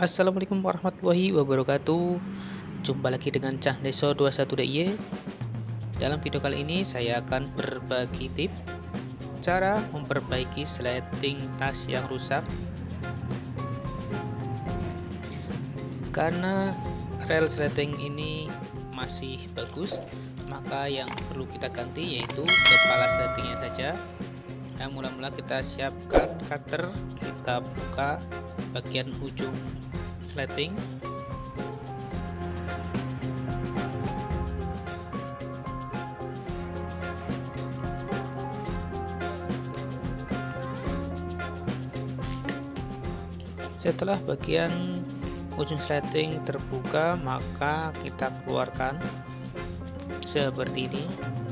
Assalamualaikum warahmatullahi wabarakatuh. Jumpa lagi dengan Cah Deso 21DIY. Dalam video kali ini saya akan berbagi tips cara memperbaiki sleting tas yang rusak. Karena rel sleting ini masih bagus, maka yang perlu kita ganti yaitu kepala sletingnya saja. Nah, mula-mula kita siapkan cutter, kita buka bagian ujung sleting. Setelah bagian ujung sleting terbuka, maka kita keluarkan seperti ini.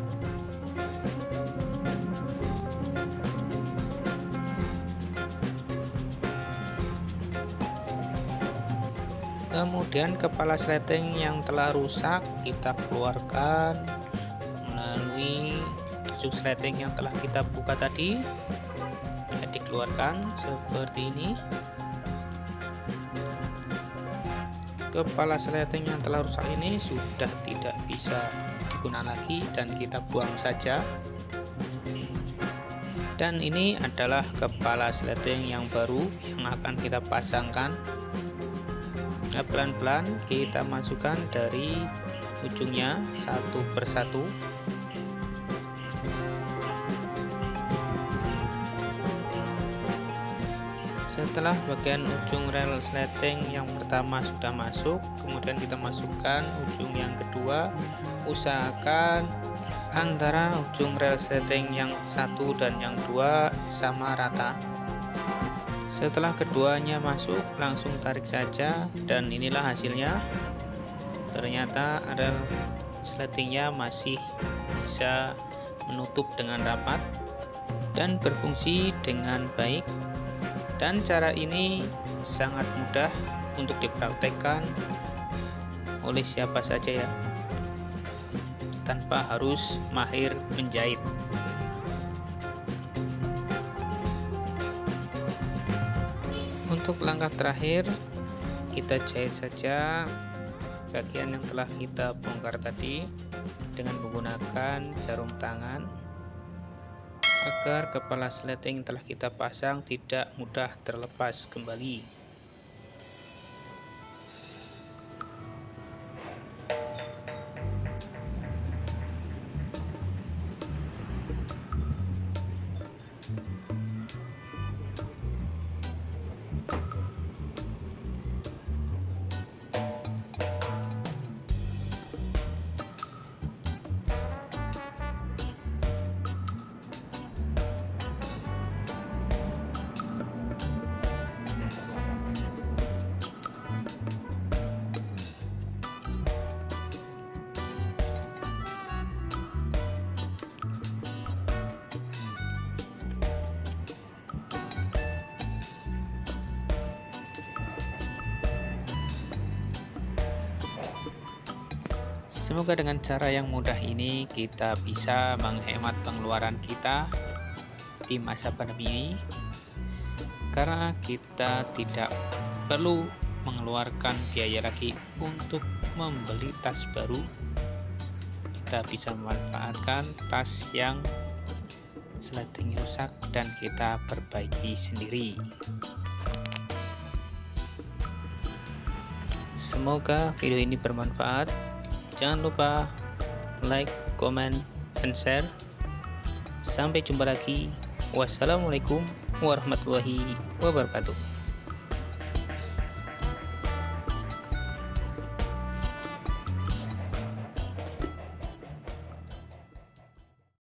Kemudian kepala sleting yang telah rusak kita keluarkan melalui ujung sleting yang telah kita buka tadi. Ya, dikeluarkan seperti ini. Kepala sleting yang telah rusak ini sudah tidak bisa digunakan lagi dan kita buang saja. Dan ini adalah kepala sleting yang baru yang akan kita pasangkan. Nah, pelan-pelan kita masukkan dari ujungnya satu persatu. Setelah bagian ujung rel sleting yang pertama sudah masuk, kemudian kita masukkan ujung yang kedua. Usahakan antara ujung rel sleting yang satu dan yang dua sama rata. Setelah keduanya masuk, langsung tarik saja, dan inilah hasilnya. Ternyata rel sletingnya masih bisa menutup dengan rapat dan berfungsi dengan baik. Dan cara ini sangat mudah untuk dipraktekkan oleh siapa saja ya, tanpa harus mahir menjahit. Untuk langkah terakhir, kita jahit saja bagian yang telah kita bongkar tadi dengan menggunakan jarum tangan, agar kepala sleting telah kita pasang tidak mudah terlepas kembali. Semoga dengan cara yang mudah ini kita bisa menghemat pengeluaran kita di masa pandemi ini, karena kita tidak perlu mengeluarkan biaya lagi untuk membeli tas baru. Kita bisa memanfaatkan tas yang sleting rusak dan kita perbaiki sendiri. Semoga video ini bermanfaat. Jangan lupa like, comment, dan share. Sampai jumpa lagi. Wassalamualaikum warahmatullahi wabarakatuh.